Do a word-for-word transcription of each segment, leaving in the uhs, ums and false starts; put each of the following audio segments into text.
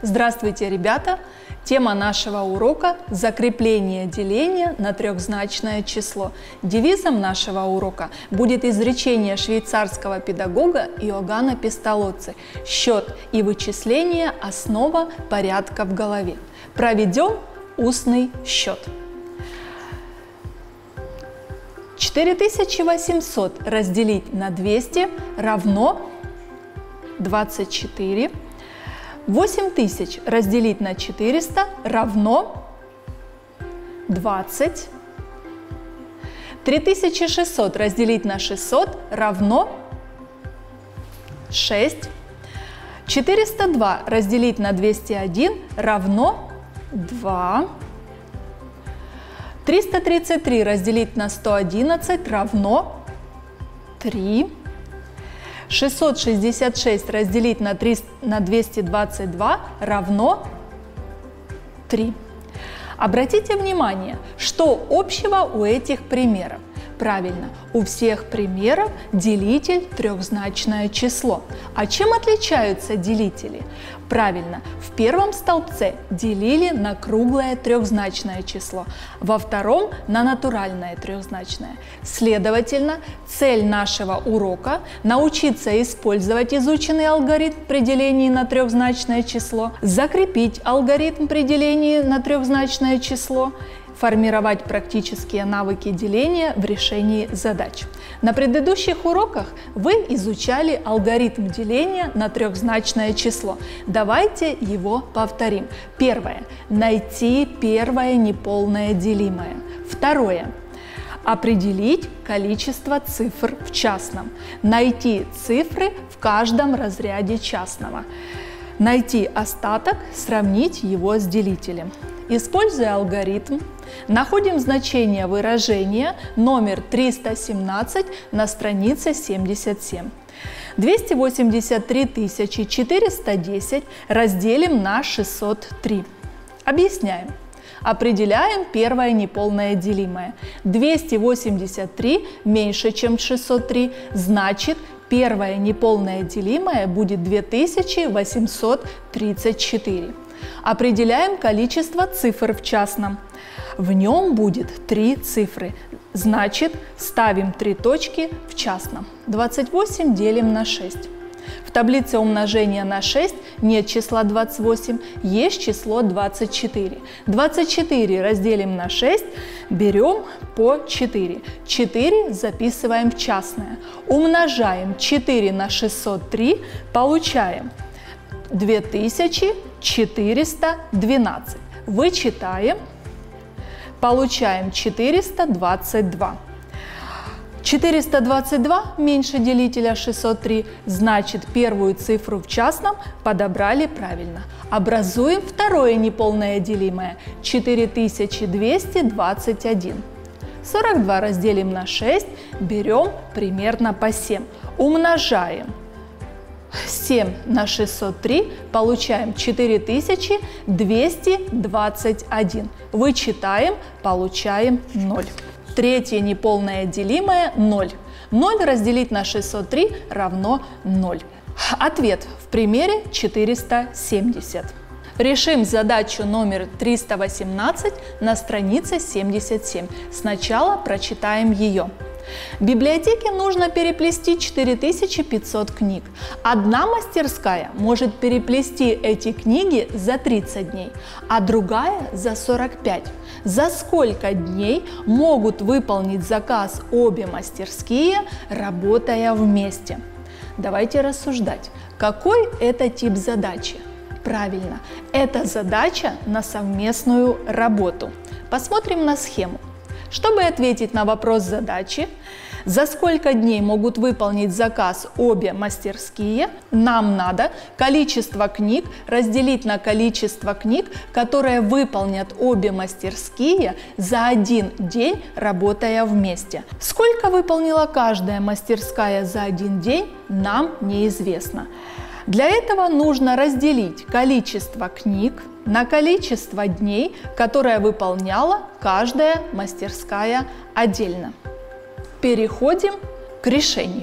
Здравствуйте, ребята! Тема нашего урока – закрепление деления на трехзначное число. Девизом нашего урока будет изречение швейцарского педагога Иоганна Песталоцци: «Счет и вычисление – основа порядка в голове». Проведем устный счет. четыре тысячи восемьсот разделить на двести равно двадцать четыре. восемь тысяч разделить на четыреста равно двадцать. три тысячи шестьсот разделить на шестьсот равно шесть. четыреста два разделить на двести один равно два. триста тридцать три разделить на сто одиннадцать равно три. шестьсот шестьдесят шесть разделить на, триста, на двести двадцать два равно три. Обратите внимание, что общего у этих примеров. Правильно, у всех примеров делитель трехзначное число. А чем отличаются делители? Правильно, в первом столбце делили на круглое трехзначное число, во втором на натуральное трехзначное. Следовательно, цель нашего урока – научиться использовать изученный алгоритм при делении на трехзначное число, закрепить алгоритм при делении на трехзначное число, формировать практические навыки деления в решении задач. На предыдущих уроках вы изучали алгоритм деления на трехзначное число. Давайте его повторим. Первое. Найти первое неполное делимое. Второе. Определить количество цифр в частном. Найти цифры в каждом разряде частного. Найти остаток, сравнить его с делителем. Используя алгоритм, находим значение выражения номер триста семнадцать на странице семьдесят семь. двести восемьдесят три тысячи четыреста десять разделим на шестьсот три. Объясняем. Определяем первое неполное делимое. двести восемьдесят три меньше, чем шестьсот три, значит, первое неполное делимое будет две тысячи восемьсот тридцать четыре. Определяем количество цифр в частном. В нем будет три цифры, значит, ставим три точки в частном. двадцать восемь делим на шесть. В таблице умножения на шесть нет числа двадцать восемь, есть число двадцать четыре. двадцать четыре разделим на шесть, берем по четыре. четыре записываем в частное. Умножаем четыре на шестьсот три, получаем две тысячи четыреста двенадцать. Вычитаем, получаем четыреста двадцать два. четыреста двадцать два меньше делителя шестьсот три, значит, первую цифру в частном подобрали правильно. Образуем второе неполное делимое – четыре тысячи двести двадцать один. сорок два разделим на шесть, берем примерно по семь. Умножаем семь на шестьсот три, получаем четыре тысячи двести двадцать один. Вычитаем, получаем ноль. Третье неполное делимое – ноль. ноль разделить на шестьсот три равно ноль. Ответ в примере четыреста семьдесят. Решим задачу номер триста восемнадцать на странице семьдесят семь. Сначала прочитаем ее. В библиотеке нужно переплести четыре тысячи пятьсот книг. Одна мастерская может переплести эти книги за тридцать дней, а другая за сорок пять. За сколько дней могут выполнить заказ обе мастерские, работая вместе? Давайте рассуждать. Какой это тип задачи? Правильно, это задача на совместную работу. Посмотрим на схему. Чтобы ответить на вопрос задачи, за сколько дней могут выполнить заказ обе мастерские, нам надо количество книг разделить на количество книг, которые выполнят обе мастерские за один день, работая вместе. Сколько выполнила каждая мастерская за один день, нам неизвестно. Для этого нужно разделить количество книг на количество дней, которое выполняла каждая мастерская отдельно. Переходим к решению.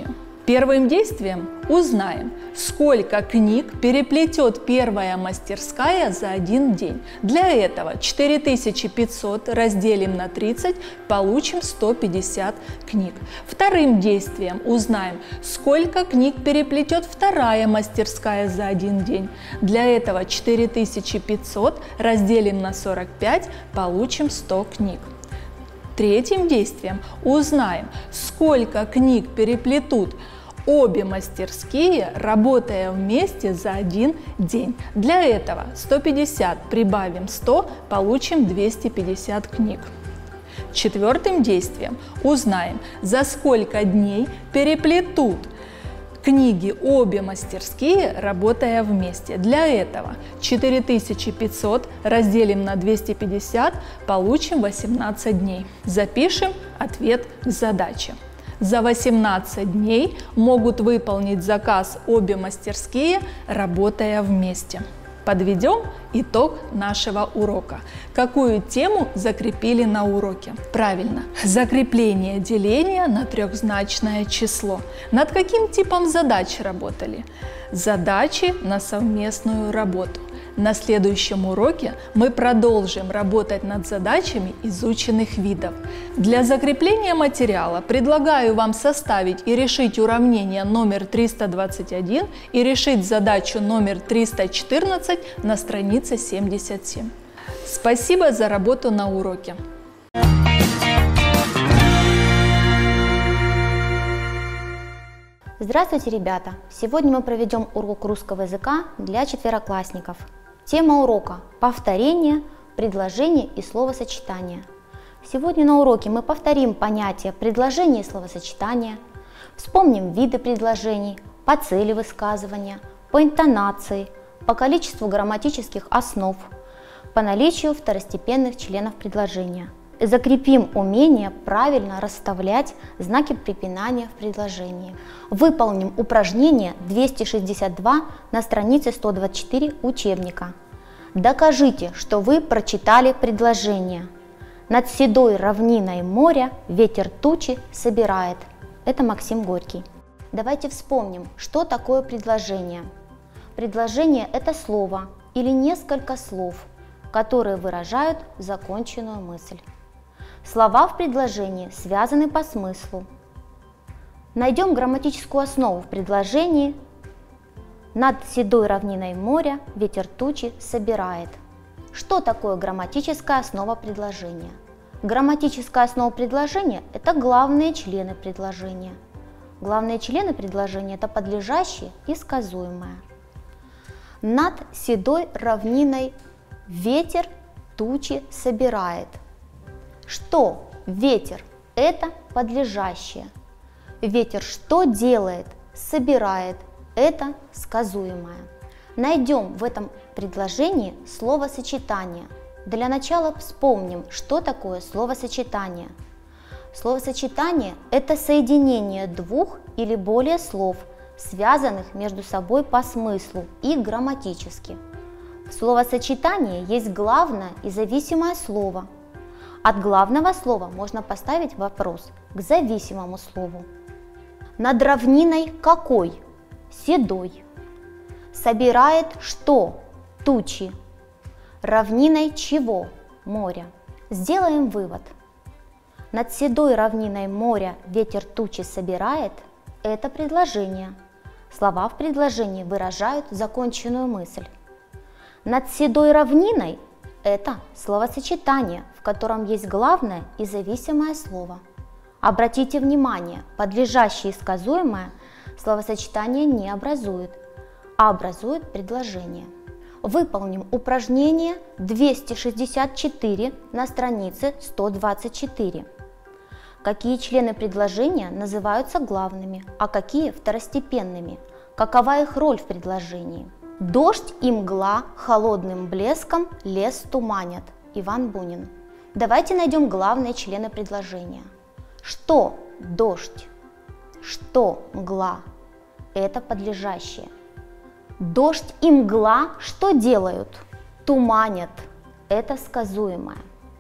Первым действием узнаем, сколько книг переплетет первая мастерская за один день. Для этого четыре тысячи пятьсот разделим на тридцать, получим сто пятьдесят книг. Вторым действием узнаем, сколько книг переплетет вторая мастерская за один день. Для этого четыре тысячи пятьсот разделим на сорок пять, получим сто книг. Третьим действием узнаем, сколько книг переплетут обе мастерские, работая вместе за один день. Для этого сто пятьдесят прибавим сто, получим двести пятьдесят книг. Четвертым действием узнаем, за сколько дней переплетут книги обе мастерские, работая вместе. Для этого четыре тысячи пятьсот разделим на двести пятьдесят, получим восемнадцать дней. Запишем ответ к задаче. За восемнадцать дней могут выполнить заказ обе мастерские, работая вместе. Подведем итог нашего урока. Какую тему закрепили на уроке? Правильно, закрепление деления на трехзначное число. Над каким типом задач работали? Задачи на совместную работу. На следующем уроке мы продолжим работать над задачами изученных видов. Для закрепления материала предлагаю вам составить и решить уравнение номер триста двадцать один и решить задачу номер триста четырнадцать на странице семьдесят семь. Спасибо за работу на уроке. Здравствуйте, ребята! Сегодня мы проведем урок русского языка для четвероклассников. Тема урока – повторение, предложение и словосочетание. Сегодня на уроке мы повторим понятия предложения и словосочетания, вспомним виды предложений, по цели высказывания, по интонации, по количеству грамматических основ, по наличию второстепенных членов предложения. Закрепим умение правильно расставлять знаки препинания в предложении. Выполним упражнение двести шестьдесят два на странице сто двадцать четыре учебника. Докажите, что вы прочитали предложение. Над седой равниной моря ветер тучи собирает. Это Максим Горький. Давайте вспомним, что такое предложение. Предложение – это слово или несколько слов, которые выражают законченную мысль. Слова в предложении связаны по смыслу. Найдем грамматическую основу в предложении. Над седой равниной моря ветер тучи собирает. Что такое грамматическая основа предложения? Грамматическая основа предложения – это главные члены предложения. Главные члены предложения – это подлежащее и сказуемое. Над седой равниной ветер тучи собирает. Что? Ветер – это подлежащее. Ветер что делает? Собирает. Это сказуемое. Найдем в этом предложении словосочетание. Для начала вспомним, что такое словосочетание. Словосочетание – это соединение двух или более слов, связанных между собой по смыслу и грамматически. В словосочетании есть главное и зависимое слово. От главного слова можно поставить вопрос к зависимому слову. Над равниной какой? Седой. Собирает что? Тучи. Равниной чего? Моря. Сделаем вывод. Над седой равниной моря ветер тучи собирает – это предложение. Слова в предложении выражают законченную мысль. Над седой равниной – это словосочетание, в котором есть главное и зависимое слово. Обратите внимание, подлежащее и сказуемое словосочетание не образует, а образует предложение. Выполним упражнение двести шестьдесят четыре на странице сто двадцать четыре. Какие члены предложения называются главными, а какие второстепенными? Какова их роль в предложении? Дождь и мгла холодным блеском лес туманят. Иван Бунин. Давайте найдем главные члены предложения. Что дождь? Что мгла? Это подлежащее. Дождь и мгла что делают? Туманят. Это сказуемое.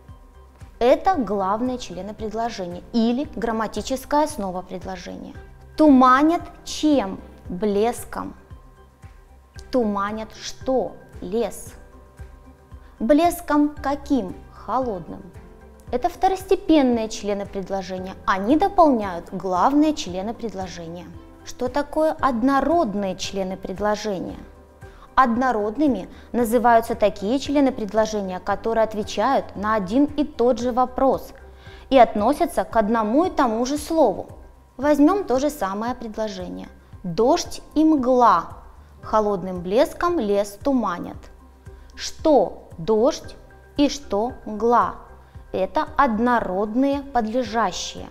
Это главные члены предложения или грамматическая основа предложения. Туманят чем? Блеском. Туманят что? Лес. Блеском каким? Холодным. Это второстепенные члены предложения. Они дополняют главные члены предложения. Что такое однородные члены предложения? Однородными называются такие члены предложения, которые отвечают на один и тот же вопрос и относятся к одному и тому же слову. Возьмем то же самое предложение. Дождь и мгла. Холодным блеском лес туманят. Что дождь и что мгла? Это однородные подлежащие.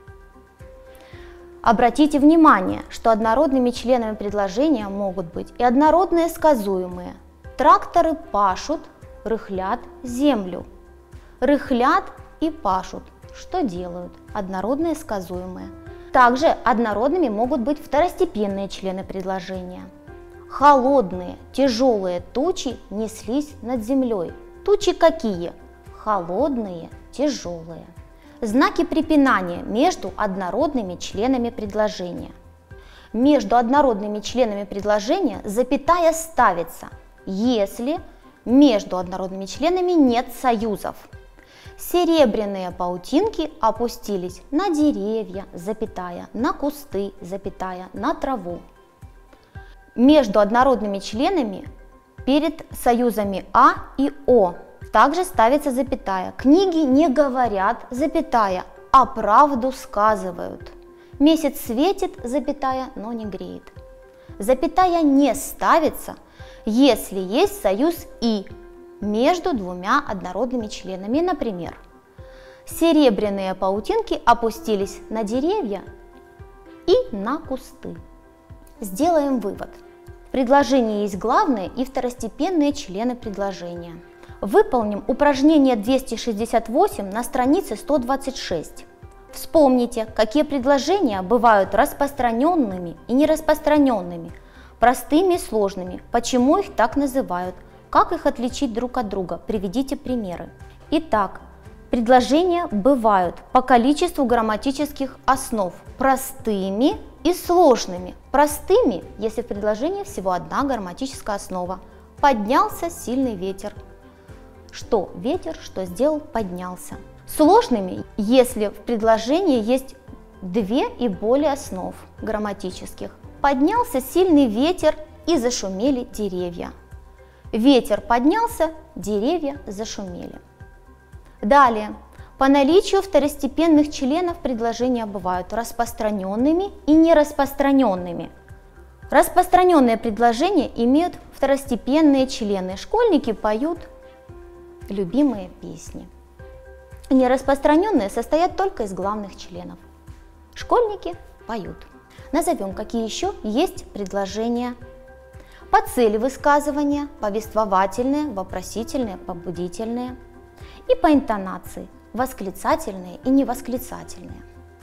Обратите внимание, что однородными членами предложения могут быть и однородные сказуемые. Тракторы пашут, рыхлят землю. Рыхлят и пашут. Что делают? Однородные сказуемые. Также однородными могут быть второстепенные члены предложения. Холодные, тяжелые тучи неслись над землей. Тучи какие? Холодные, тяжелые. Знаки препинания между однородными членами предложения. Между однородными членами предложения запятая ставится, если между однородными членами нет союзов. Серебряные паутинки опустились на деревья, запятая, на кусты, запятая, на траву. Между однородными членами перед союзами А и О также ставится запятая. Книги не говорят, запятая, а правду сказывают. Месяц светит, запятая, но не греет. Запятая не ставится, если есть союз И между двумя однородными членами. Например, серебряные паутинки опустились на деревья и на кусты. Сделаем вывод. В предложении есть главные и второстепенные члены предложения. Выполним упражнение двести шестьдесят восемь на странице сто двадцать шесть. Вспомните, какие предложения бывают распространенными и нераспространенными, простыми и сложными, почему их так называют, как их отличить друг от друга, приведите примеры. Итак, предложения бывают по количеству грамматических основ простыми и сложными. Простыми, если в предложении всего одна грамматическая основа. Поднялся сильный ветер. Что ветер, что сделал, поднялся. Сложными, если в предложении есть две и более основ грамматических. Поднялся сильный ветер и зашумели деревья. Ветер поднялся, деревья зашумели. Далее. По наличию второстепенных членов предложения бывают распространенными и нераспространенными. Распространенные предложения имеют второстепенные члены. Школьники поют любимые песни. Нераспространенные состоят только из главных членов. Школьники поют. Назовем, какие еще есть предложения. По цели высказывания, повествовательные, вопросительные, побудительные. И по интонации, восклицательные и невосклицательные.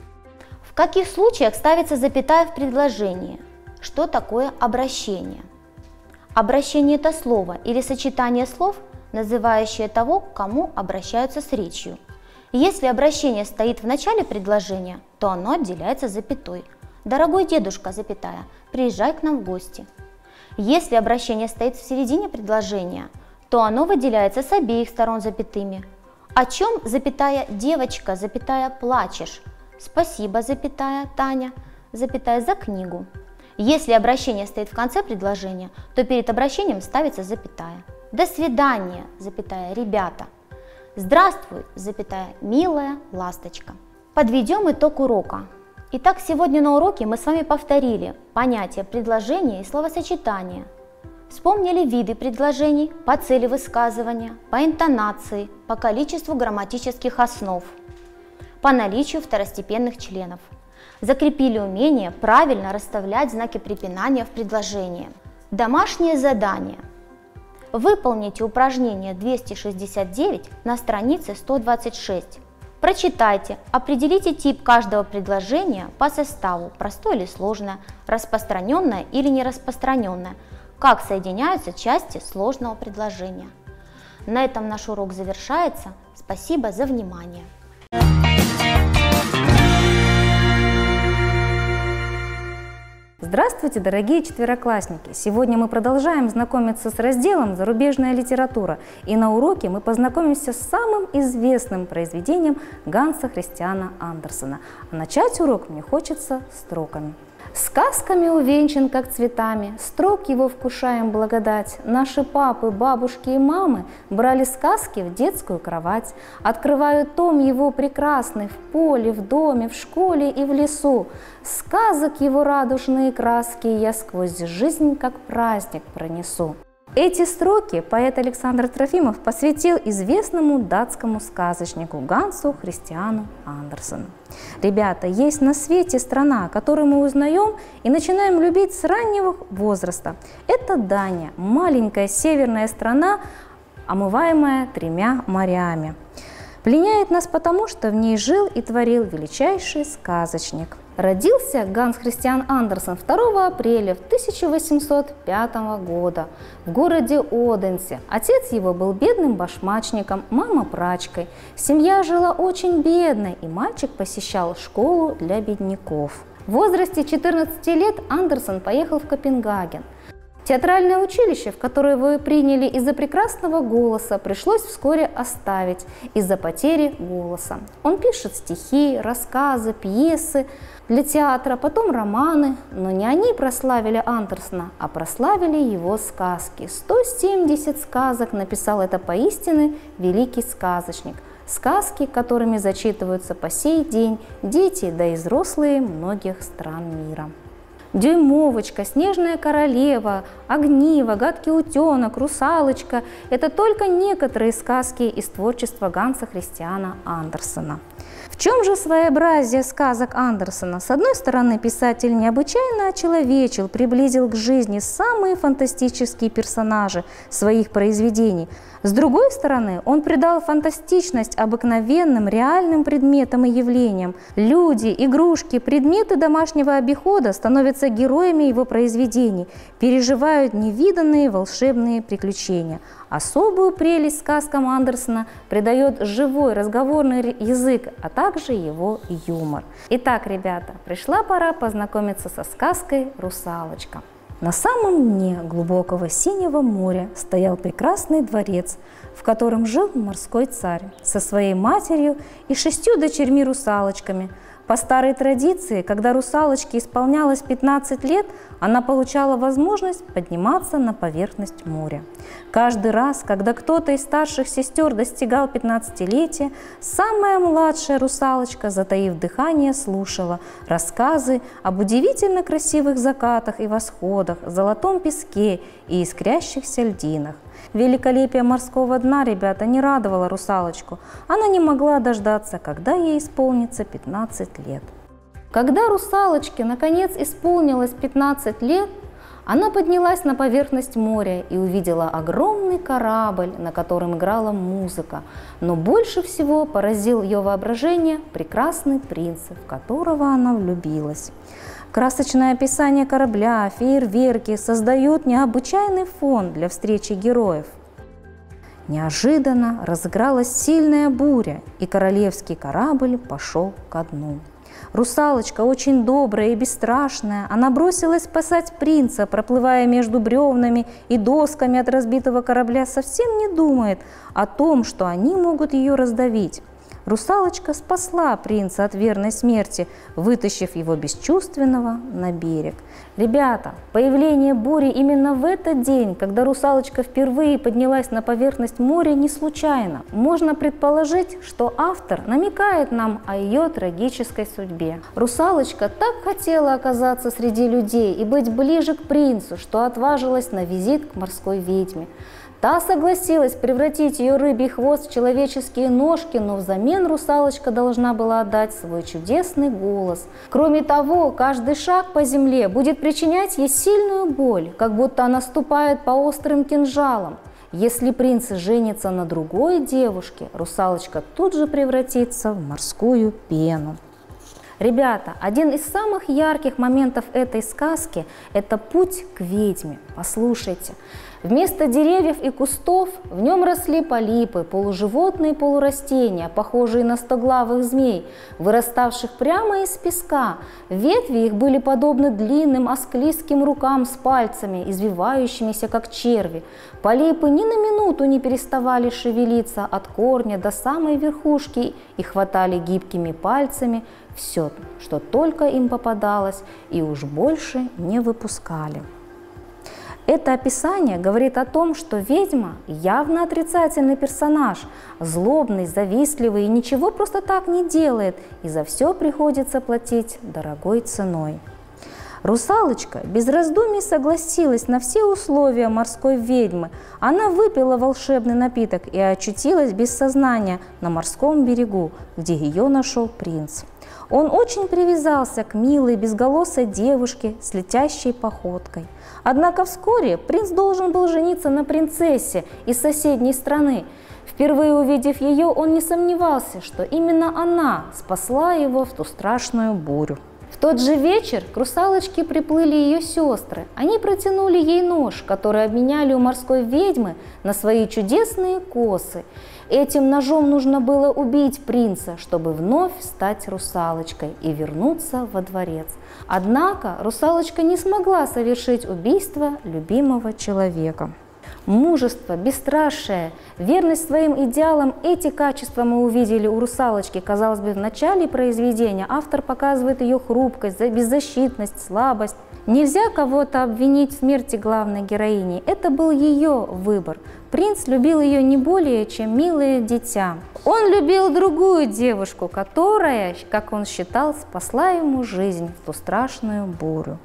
В каких случаях ставится запятая в предложении? Что такое обращение? Обращение – это слово или сочетание слов, называющее того, к кому обращаются с речью. Если обращение стоит в начале предложения, то оно отделяется запятой. «Дорогой дедушка, запятая, приезжай к нам в гости». Если обращение стоит в середине предложения, то оно выделяется с обеих сторон запятыми. О чем, запятая, девочка, запятая, плачешь? Спасибо, запятая, Таня, запятая, за книгу. Если обращение стоит в конце предложения, то перед обращением ставится запятая. До свидания, запятая, ребята. Здравствуй, запятая, милая ласточка. Подведем итог урока. Итак, сегодня на уроке мы с вами повторили понятия предложения и словосочетания. Вспомнили виды предложений по цели высказывания, по интонации, по количеству грамматических основ, по наличию второстепенных членов. Закрепили умение правильно расставлять знаки препинания в предложении. Домашнее задание. Выполните упражнение двести шестьдесят девять на странице сто двадцать шесть. Прочитайте, определите тип каждого предложения по составу, простое или сложное, распространенное или нераспространенное, как соединяются части сложного предложения. На этом наш урок завершается. Спасибо за внимание. Здравствуйте, дорогие четвероклассники! Сегодня мы продолжаем знакомиться с разделом «Зарубежная литература», и на уроке мы познакомимся с самым известным произведением Ганса Христиана Андерсена. А начать урок мне хочется строками. Сказками увенчан, как цветами, строк его вкушаем благодать. Наши папы, бабушки и мамы брали сказки в детскую кровать. Открывают том его прекрасный в поле, в доме, в школе и в лесу. Сказок его радужные краски я сквозь жизнь, как праздник, пронесу. Эти строки поэт Александр Трофимов посвятил известному датскому сказочнику Гансу Христиану Андерсену. Ребята, есть на свете страна, которую мы узнаем и начинаем любить с раннего возраста. Это Дания, маленькая северная страна, омываемая тремя морями. Пленяет нас потому, что в ней жил и творил величайший сказочник. Родился Ганс Христиан Андерсен второго апреля тысяча восемьсот пятого года в городе Оденсе. Отец его был бедным башмачником, мама прачкой. Семья жила очень бедной, и мальчик посещал школу для бедняков. В возрасте четырнадцати лет Андерсен поехал в Копенгаген. Театральное училище, в которое его приняли из-за прекрасного голоса, пришлось вскоре оставить из-за потери голоса. Он пишет стихи, рассказы, пьесы для театра, потом романы, но не они прославили Андерсена, а прославили его сказки. сто семьдесят сказок написал это поистине великий сказочник. Сказки, которыми зачитываются по сей день дети, да и взрослые многих стран мира. Дюймовочка, Снежная королева, Огниво, Гадкий утенок, Русалочка – это только некоторые сказки из творчества Ганса Христиана Андерсена. В чем же своеобразие сказок Андерсена? С одной стороны, писатель необычайно очеловечил, приблизил к жизни самые фантастические персонажи своих произведений. С другой стороны, он придал фантастичность обыкновенным, реальным предметам и явлениям. Люди, игрушки, предметы домашнего обихода становятся героями его произведений, переживают невиданные волшебные приключения. Особую прелесть сказкам Андерсена придает живой разговорный язык, а также его юмор. Итак, ребята, пришла пора познакомиться со сказкой «Русалочка». На самом дне глубокого синего моря стоял прекрасный дворец, в котором жил морской царь со своей матерью и шестью дочерьми-русалочками. По старой традиции, когда русалочке исполнялось пятнадцать лет, она получала возможность подниматься на поверхность моря. Каждый раз, когда кто-то из старших сестер достигал пятнадцатилетия, самая младшая русалочка, затаив дыхание, слушала рассказы об удивительно красивых закатах и восходах, золотом песке и искрящихся льдинах. Великолепие морского дна, ребята, не радовало русалочку. Она не могла дождаться, когда ей исполнится пятнадцать лет. Когда русалочке наконец исполнилось пятнадцать лет, она поднялась на поверхность моря и увидела огромный корабль, на котором играла музыка. Но больше всего поразил ее воображение прекрасный принц, в которого она влюбилась. Красочное описание корабля, фейерверки создают необычайный фон для встречи героев. Неожиданно разыгралась сильная буря, и королевский корабль пошел ко дну. Русалочка, очень добрая и бесстрашная, она бросилась спасать принца, проплывая между бревнами и досками от разбитого корабля, совсем не думает о том, что они могут ее раздавить. Русалочка спасла принца от верной смерти, вытащив его бесчувственного на берег. Ребята, появление бури именно в этот день, когда русалочка впервые поднялась на поверхность моря, не случайно. Можно предположить, что автор намекает нам о ее трагической судьбе. Русалочка так хотела оказаться среди людей и быть ближе к принцу, что отважилась на визит к морской ведьме. Та согласилась превратить ее рыбий хвост в человеческие ножки, но взамен русалочка должна была отдать свой чудесный голос. Кроме того, каждый шаг по земле будет причинять ей сильную боль, как будто она ступает по острым кинжалам. Если принц женится на другой девушке, русалочка тут же превратится в морскую пену. Ребята, один из самых ярких моментов этой сказки – это путь к ведьме. Послушайте. Вместо деревьев и кустов в нем росли полипы, полуживотные полурастения, похожие на стоглавых змей, выраставших прямо из песка. Ветви их были подобны длинным асклизским рукам с пальцами, извивающимися как черви. Полипы ни на минуту не переставали шевелиться от корня до самой верхушки и хватали гибкими пальцами все, что только им попадалось, и уж больше не выпускали. Это описание говорит о том, что ведьма явно отрицательный персонаж, злобный, завистливый и ничего просто так не делает, и за все приходится платить дорогой ценой. Русалочка без раздумий согласилась на все условия морской ведьмы. Она выпила волшебный напиток и очутилась без сознания на морском берегу, где ее нашел принц. Он очень привязался к милой безголосой девушке с летящей походкой. Однако вскоре принц должен был жениться на принцессе из соседней страны. Впервые увидев ее, он не сомневался, что именно она спасла его в ту страшную бурю. В тот же вечер к русалочке приплыли ее сестры. Они протянули ей нож, который обменяли у морской ведьмы на свои чудесные косы. Этим ножом нужно было убить принца, чтобы вновь стать русалочкой и вернуться во дворец. Однако русалочка не смогла совершить убийство любимого человека. Мужество, бесстрашие, верность своим идеалам – эти качества мы увидели у русалочки. Казалось бы, в начале произведения автор показывает ее хрупкость, беззащитность, слабость. Нельзя кого-то обвинить в смерти главной героини. Это был ее выбор. Принц любил ее не более, чем милое дитя. Он любил другую девушку, которая, как он считал, спасла ему жизнь в ту страшную бурю.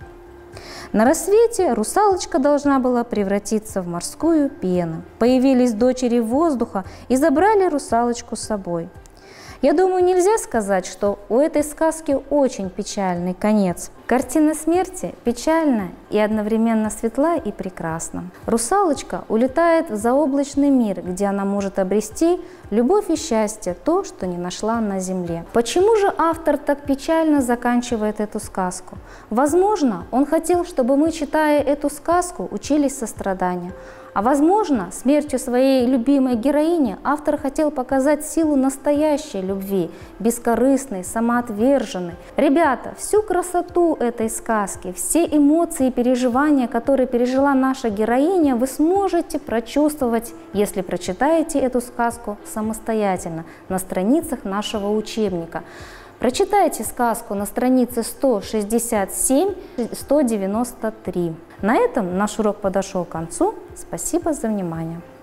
На рассвете русалочка должна была превратиться в морскую пену. Появились дочери воздуха и забрали русалочку с собой. Я думаю, нельзя сказать, что у этой сказки очень печальный конец. Картина смерти печальна и одновременно светла и прекрасна. Русалочка улетает в заоблачный мир, где она может обрести любовь и счастье, то, что не нашла на земле. Почему же автор так печально заканчивает эту сказку? Возможно, он хотел, чтобы мы, читая эту сказку, учились состраданию. А возможно, смертью своей любимой героини автор хотел показать силу настоящей любви, бескорыстной, самоотверженной. Ребята, всю красоту этой сказки, все эмоции и переживания, которые пережила наша героиня, вы сможете прочувствовать, если прочитаете эту сказку самостоятельно на страницах нашего учебника. Прочитайте сказку на странице сто шестьдесят семь — сто девяносто три. На этом наш урок подошел к концу. Спасибо за внимание.